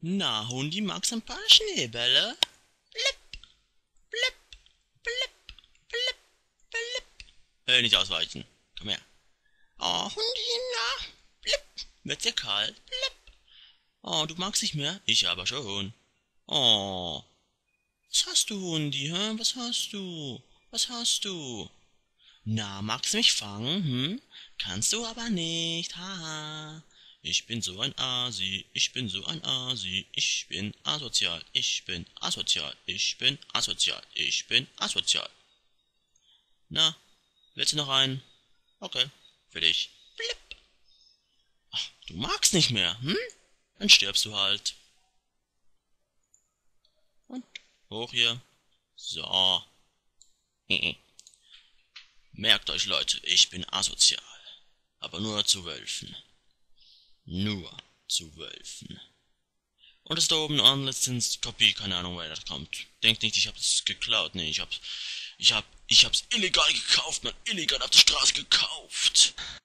Na, Hundi, magst ein paar Schneebälle? Blip, blip, blip, blip, blip. Nicht ausweichen. Komm her. Oh, Hundi, na, blip. Wird's dir kalt? Blip. Oh, du magst nicht mehr? Ich aber schon. Oh. Was hast du, Hundi, hä? Was hast du? Was hast du? Na, magst du mich fangen, hm? Kannst du aber nicht, haha. Ich bin so ein Asi, ich bin so ein Asi, ich bin asozial, ich bin asozial, ich bin asozial, ich bin asozial. Na, willst du noch einen? Okay, für dich. Blip. Ach, du magst nicht mehr, hm? Dann stirbst du halt. Und hoch hier. So. Merkt euch, Leute, ich bin asozial. Aber nur zu Wölfen. Nur zu Wölfen. Und das da oben an letztens Kopie, keine Ahnung, woher das kommt. Denkt nicht, ich hab's geklaut. Nee, ich hab's illegal gekauft, man. Illegal auf der Straße gekauft.